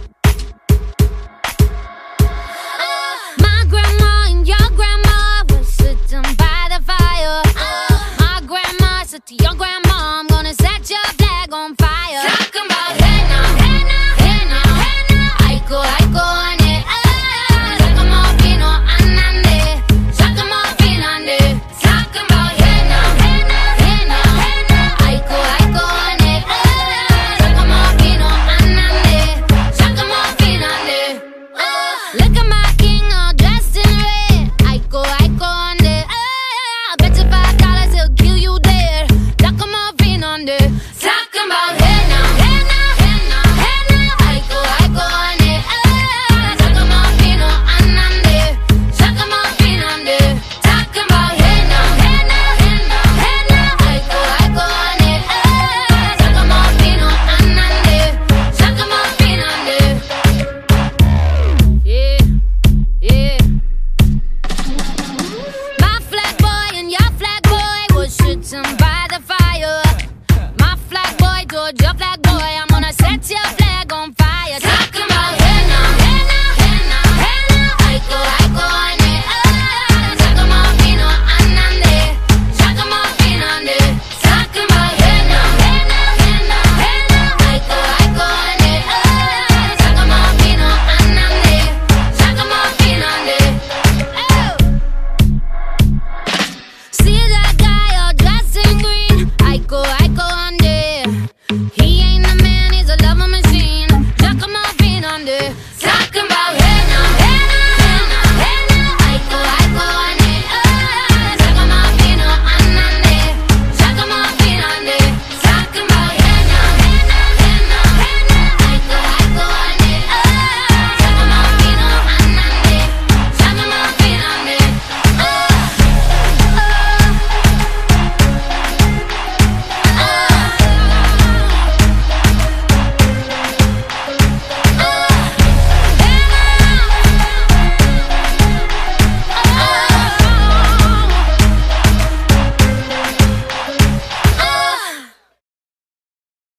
My grandma and your grandma were sitting by the fire. My grandma said to your grandma, I'm gonna set your flag on fire. Talking about hey now, hey now, hey now, hey now. Aiko, aiko, ane. Sakamo fino anande. Sakamo finande. Talking about hey now, hey now, hey now, hey now. Aiko, aiko, ane. Sakamo fino anande. Sakamo finande. Look at my king all dressed in red. Aiko, aiko, ane. I bet you $5 he'll kill you dead. Sakamo finande. Talking about hey now, hey now, hey now, hey now. Aiko, aiko, ane. Sakamo fino anande. Sakamo finande. Talking about hey now, hey now, hey now, hey now. Aiko, aiko, ane. Sakamo fino anande. Sakamo finande. Yeah, yeah. My flag boy and your flag boy was sitting by the fire. My flag boy told your flag boy, I'm gonna set your